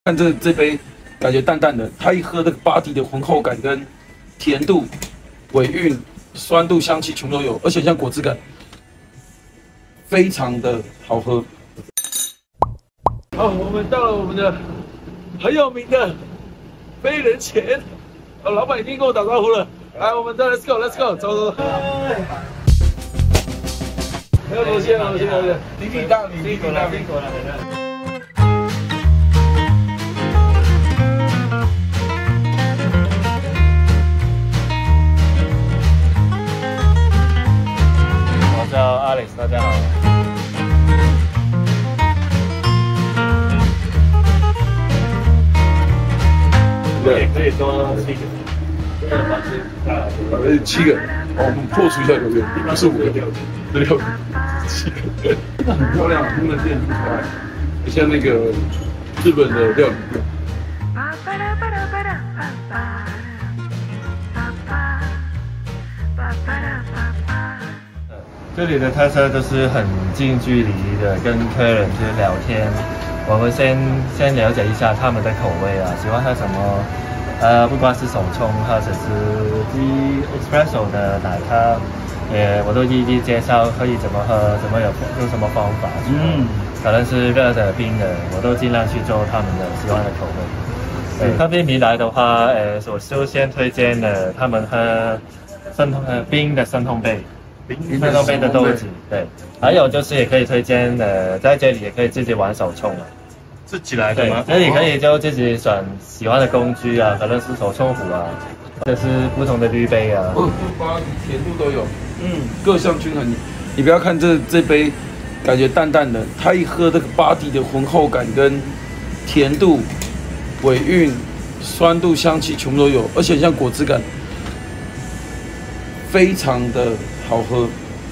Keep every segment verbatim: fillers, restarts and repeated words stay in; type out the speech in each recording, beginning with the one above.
看这这杯，感觉淡淡的，它一喝这个body的浑厚感跟甜度、尾韵、酸度、香气全部都有，而且像果汁感，非常的好喝。好，我们到了我们的很有名的飞人前，呃，老板已经跟我打招呼了。来，我们再 Let's go，Let's go， 走走走。没有螺旋，螺旋，螺旋，滴滴答，滴滴答，滴滴答。 我叫 Alex， 大家好。对，可以多七个。 呃，七个。哦，我们破除一下有点，不是五个，是六个，七个。真的很漂亮，他们的店很可爱，像那个日本的料理店。 这里的特色就是很近距离的跟客人去聊天，我们先先了解一下他们的口味啊，喜欢喝什么，呃，不管是手冲或者是低 espresso 的奶咖，也我都一一介绍可以怎么喝，怎么有用什么方法，嗯，可能是热的、冰的，我都尽量去做他们的喜欢的口味。对，咖啡迷来的话，呃，我首先推荐的他们喝深烘呃冰的深烘焙。 深烘焙的豆子，对，还有就是也可以推荐，呃，在这里也可以自己玩手冲了， 自己来的吗？ 这里可以就自己选喜欢的工具啊，可能是手冲壶啊，或者是不同的滤杯啊， 厚度、巴黎、甜度都有，嗯，各项均衡。你不要看这这杯，感觉淡淡的，它一喝这个body的浑厚感跟甜度、尾韵、酸度、香气全部都有，而且像果汁感，非常的。 好喝，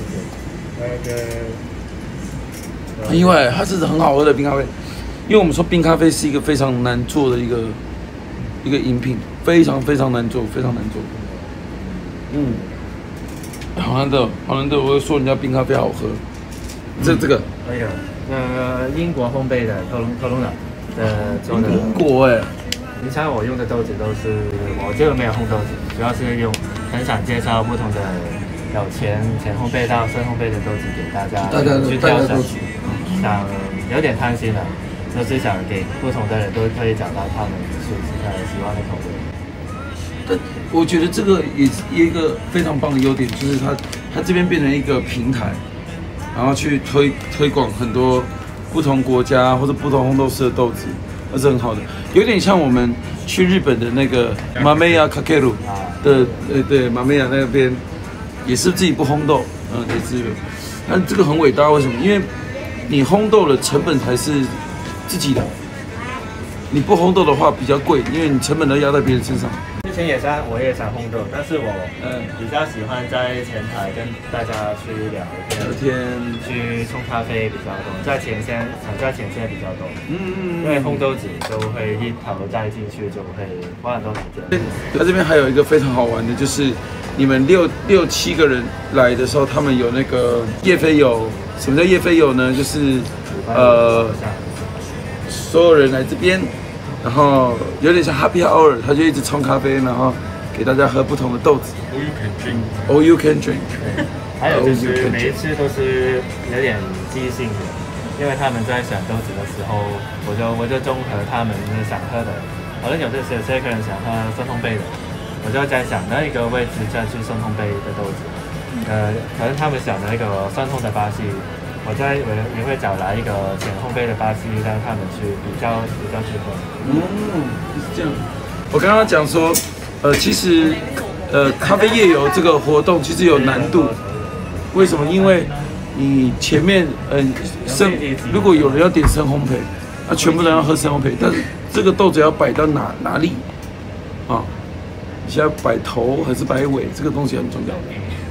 很意外，它是很好喝的冰咖啡。因为我们说冰咖啡是一个非常难做的一个一个饮品，非常非常难做，非常难做。嗯，好难得，好难得，我会说人家冰咖啡好喝。这这个， 还有呃英国烘焙的科隆科隆的呃做的。 英国哎， 平常我用的豆子都是我这个没有烘豆子，主要是用很想介绍不同的。 有前前烘焙到深烘焙的豆子给大家去挑选，想有点贪心了，就是想给不同的人都可以找到他们属呃喜欢的口味。 但我觉得这个也是一个非常棒的优点，就是它它这边变成一个平台，然后去推推广很多不同国家或者不同烘豆师的豆子，那是很好的，有点像我们去日本的那个马梅亚卡ケル的呃对马梅亚那边。 也是自己不烘豆，嗯，也是，但这个很伟大，为什么？因为你烘豆的成本才是自己的，你不烘豆的话比较贵，因为你成本都压在别人身上。 之前也想，我也想烘豆，但是我嗯比较喜欢在前台跟大家去聊天， 聊天，去冲咖啡比较多，在前线，想在前线比较多，嗯嗯，因为烘豆子都会一头栽进去，就会花很多时间。 它这边还有一个非常好玩的，就是你们六六七个人来的时候，他们有那个夜飞友。什么叫夜飞友呢？就是呃，所有人来这边。 然后有点像 Happy Hour， 他就一直冲咖啡，然后给大家喝不同的豆子。All you can drink. All you can drink. 还有就是每一次都是有点即兴的，因为他们在选豆子的时候，我就我就综合他们想喝的，可能有这些些客人想喝深烘焙的，我就在想那一个位置再去深烘焙的豆子，呃，可能他们想的那个酸烘的巴西。 我在我也会找来一个浅烘焙的巴西，让他们去比较比较适合。 嗯，是这样。我刚刚讲说，呃，其实，呃，咖啡夜游这个活动其实有难度。为什么？因为你前面，嗯、呃，深，如果有人要点深烘焙，那、啊、全部人要喝深烘焙，但是这个豆子要摆到哪哪里啊？你现在摆头还是摆尾，这个东西很重要。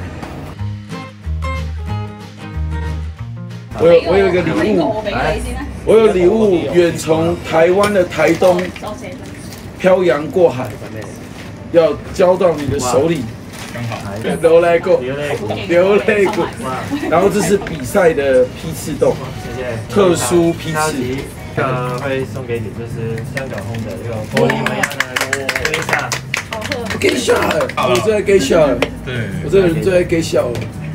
我有我有一个礼物，我有礼物远从台湾的台东漂洋过海，要交到你的手里。刚好，流泪过，流泪过。然后这是比赛的批次豆，特殊批次， 这个会送给你，就是香港烘的这个玻利维亚的微夏。 好喝。 给笑了，我最爱给笑了。 对， 我这个人最爱给笑了。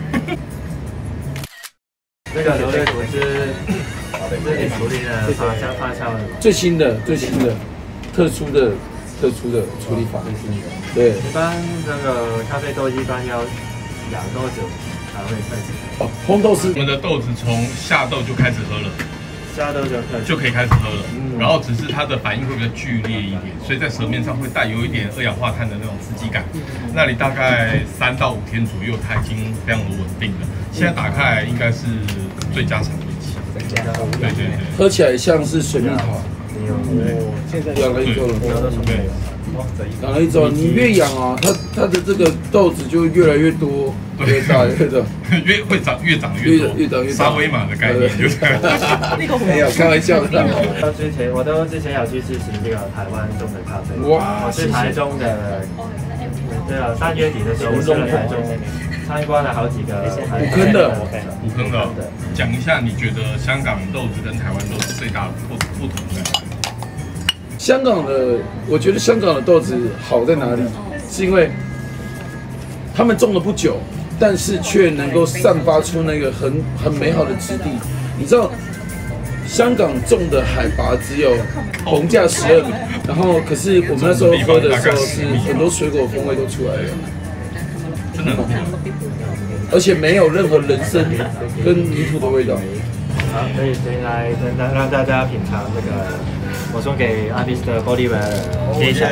这个流泪果是自己处理的发酵发酵的， 最新的最新的特殊的特殊的处理法。对。 一般那个咖啡豆一般要养多久才会成型？ 哦，烘豆是我们的豆子从下豆就开始喝了。 下豆就可以就可以开始喝了，嗯、然后只是它的反应会比较剧烈一点，所以在舌面上会带有一点二氧化碳的那种刺激感。那你大概三到五天左右，它已经非常的稳定了。现在打开来应该是最佳产味期。对对对， 喝起来像是水蜜桃。哦，现在养了一周了。 对， 养了一周，你越养啊，它它的这个豆子就越来越多，越大越大， 越会长越长越多， 越长越大。 沙威玛的概念就是。 没有开玩笑的。 之前我都之前有去支持这个台湾种的咖啡。 哇！ 我是台中的，对啊，三月底的时候我去了台中，参观了好几个五坑的， 五坑的。讲一下，你觉得香港豆子跟台湾豆子最大的不不同在哪里？ 香港的，我觉得香港的豆子好在哪里？是因为他们种了不久，但是却能够散发出那个很很美好的质地。你知道，香港种的海拔只有红架十二米，然后可是我们那时候喝的时候是很多水果风味都出来了， 真的很好， 而且没有任何人参跟泥土的味道。 好，可以先来让让大家品尝这个。我送给阿比斯的玻利维尔给一下，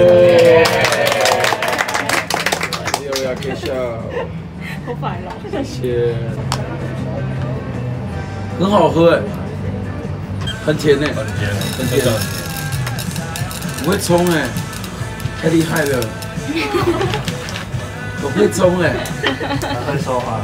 又要给一下， 好烦了， 谢谢，很好喝哎，很甜哎， 很甜， 很甜，我会冲哎，太厉害了，我会冲哎， 会说话，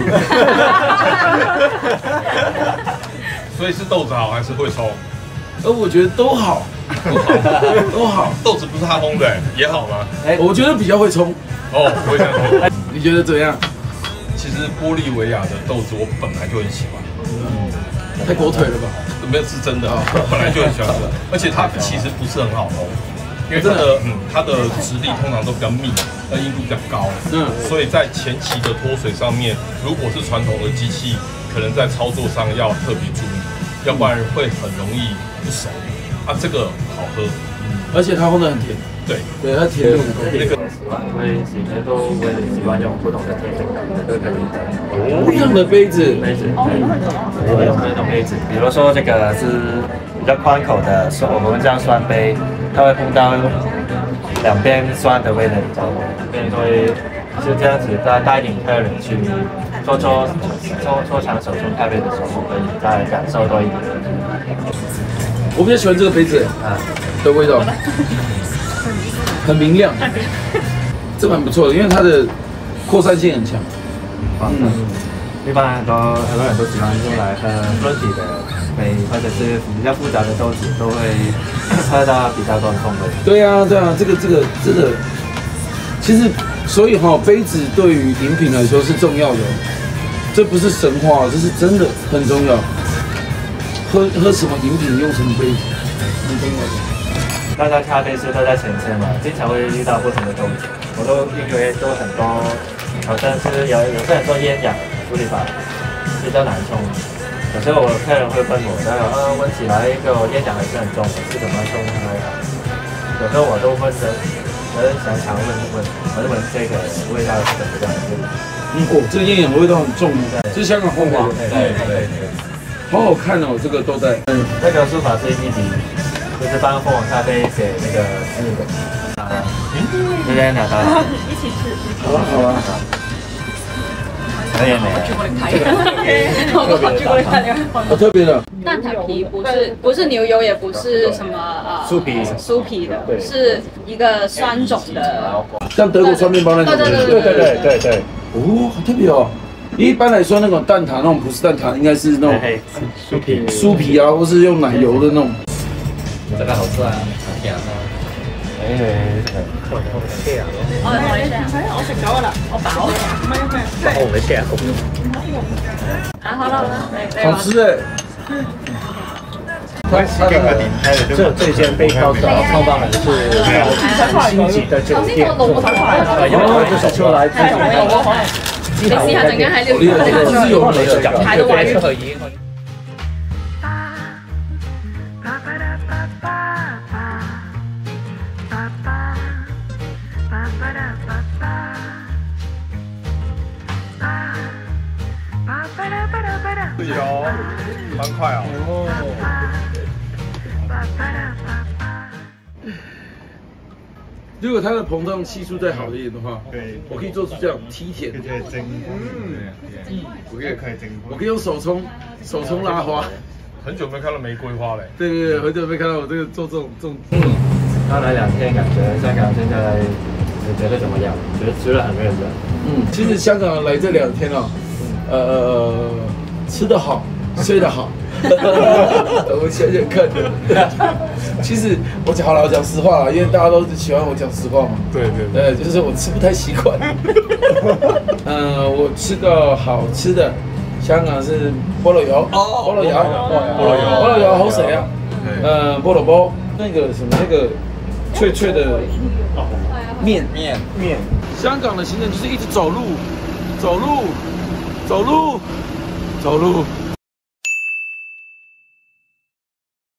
所以是豆子好还是会冲？ 而我觉得都好， 都好， 都好。 豆子不是他烘的，也好吗？ 哎，我觉得比较会冲。 哦，我也这样说。 你觉得怎样？ 其实玻利维亚的豆子我本来就很喜欢。 嗯，太狗腿了吧？ 没有，是真的，本来就很喜欢喝，而且它其实不是很好烘，因为它的嗯它的质地通常都比较密，呃硬度比较高，嗯，所以在前期的脱水上面，如果是传统的机器，可能在操作上要特别注意，要不然会很容易不熟。啊，这个好喝， 嗯，而且它烘得很甜， 对， 对，它甜度那个喜欢，会喜欢都会喜欢用不同的甜度都可以的。 不一样的杯子， 杯子，我用那种杯子，比如说这个是比较宽口的，酸，我们叫酸杯，它会碰到两边酸的味道比较多，所以是这样子，带带领客人去做做做做尝手冲咖啡的时候，可以再感受多一点。 我比较喜欢这个杯子啊的味道，很明亮，这蛮不错的，因为它的扩散性很强。 嗯，一般很多很多人都喜欢用来喝润体的杯，或者是比较复杂的豆子，都会喝到比较多的风味。 对啊，对啊，这个这个这个，其实所以哈、哦，杯子对于饮品来说是重要的，这不是神话，这是真的很重要。喝喝什么饮品用什么杯子，很重要的。 大家咖啡师都在前线嘛，经常会遇到不同的豆子，我都因为都很多，好像是有有些人说烟氧处理法比较难冲，有时候我客人会问我，然后呃闻起来一个烟氧还是很重，我是怎么冲还好？有时候我都问的，我就想常问问，我就问这个味道是怎么样的？ 嗯，哦，这个烟氧味道很重，这是香港烘焙的， 对对对。 好好看哦，这个豆袋。 嗯，这个书法是一笔，就是帮凤凰咖啡写那个字的。啊，这边拿到。 一起吃。 好啊好啊。 可以没？ 我跑去过看那个。 好特别的。 蛋挞皮不是不是牛油，也不是什么呃酥皮酥皮的，是一个酸种的。 像德国酸面包那种。 对对对对对对对。 哦，好特别哦。一般来说，那种蛋挞那种葡式蛋挞，应该是那种酥皮酥皮啊，或是用奶油的那种。 这个好吃啊，好甜啊！哎，这个我我唔食啊！ 我我食咗噶啦，我飽。唔係唔係， 我唔食啊！ 啊好啦好啦， 好吃哎！ 它它的这这间被告的创办人是呃星级的酒店，呃，因为他就是出来自己你試下陣間喺呢度自由美的感排到華語。 有，蛮快啊。 如果它的膨胀系数再好一点的话， 对， 我可以做出这样梯田。 可以蒸，嗯， 我可以可以蒸， 我可以用手冲手冲拉花。 很久没看到玫瑰花嘞。 对对对，很久没看到我这个做这种这种。 嗯，刚来两天，感觉香港现在你觉得怎么样？觉得吃的很认真。 嗯，其实香港来这两天啊，呃，吃得好，睡得好。我想想看，其实我讲好了，我讲实话啦，因为大家都喜欢我讲实话嘛。 对对对，就是我吃不太习惯。嗯，我吃个好吃的，香港是菠萝油，菠萝油， 菠萝油菠萝油好食啊。呃，菠萝包那个什么那个脆脆的面面面。香港的行程就是一直走路，走路，走路，走路。